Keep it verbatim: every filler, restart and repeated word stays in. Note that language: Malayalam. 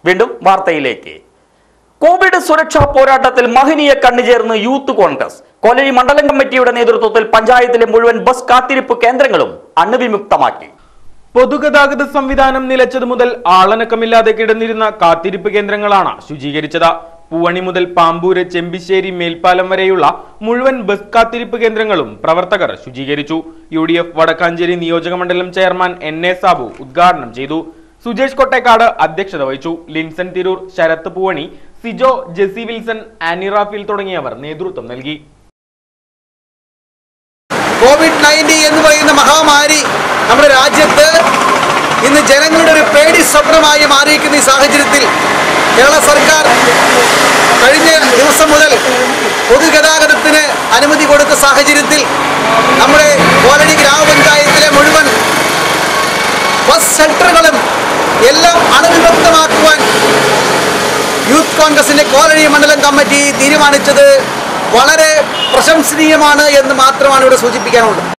വീണ്ടും വാർത്തയിലേക്ക്. കോവിഡ് സുരക്ഷാ പോരാട്ടത്തിൽ മഹനീയ കണ്ണുചേർന്ന് യൂത്ത് കോൺഗ്രസ്. കോലഴി മണ്ഡലം കമ്മിറ്റിയുടെ നേതൃത്വത്തിൽ പഞ്ചായത്തിലെ മുഴുവൻ ബസ് കാത്തിരിപ്പ് കേന്ദ്രങ്ങളും അണുവിമുക്തമാക്കി. പൊതുഗതാഗത സംവിധാനം നിലച്ചതു മുതൽ ആളനക്കമില്ലാതെ കിടന്നിരുന്ന കാത്തിരിപ്പ് കേന്ദ്രങ്ങളാണ് ശുചീകരിച്ചത്. പൂവണി മുതൽ പാമ്പൂര്, ചെമ്പിശ്ശേരി, മേൽപ്പാലം വരെയുള്ള മുഴുവൻ ബസ് കാത്തിരിപ്പ് കേന്ദ്രങ്ങളും പ്രവർത്തകർ ശുചീകരിച്ചു. യു ഡി എഫ് വടക്കാഞ്ചേരി നിയോജക മണ്ഡലം ചെയർമാൻ എൻ എ സാബു ഉദ്ഘാടനം ചെയ്തു. സുജേഷ് കൊട്ടേക്കാട് അധ്യക്ഷത വഹിച്ചു. ലിൻസൺ തിരൂർ, ശരത് പൂവണി, സിജോ, ജെസി വിൽസൺ, ആനി റാഫേൽ തുടങ്ങിയവർ നേതൃത്വം നൽകി. കോവിഡ് നയൻറ്റീൻ എന്ന് പറയുന്ന മഹാമാരി നമ്മുടെ രാജ്യത്ത് ഇന്ന് ജനങ്ങളുടെ ഒരു പേടി സ്വപ്നമായി മാറിയിരിക്കുന്ന ഈ സാഹചര്യത്തിൽ കേരള സർക്കാർ കഴിഞ്ഞ ദിവസം മുതൽ പൊതുഗതാഗതത്തിന് അനുമതി കൊടുത്ത സാഹചര്യത്തിൽ നമ്മുടെ കോലഴി ഗ്രാമപഞ്ചായത്തിലെ മുഴുവൻ ബസ് സെന്ററുകളും എല്ലാം അണുവിമുക്തമാക്കുവാൻ യൂത്ത് കോൺഗ്രസിന്റെ കോലഴി മണ്ഡലം കമ്മിറ്റി തീരുമാനിച്ചത് വളരെ പ്രശംസനീയമാണ് എന്ന് മാത്രമാണ് ഇവിടെ സൂചിപ്പിക്കാനുള്ളത്.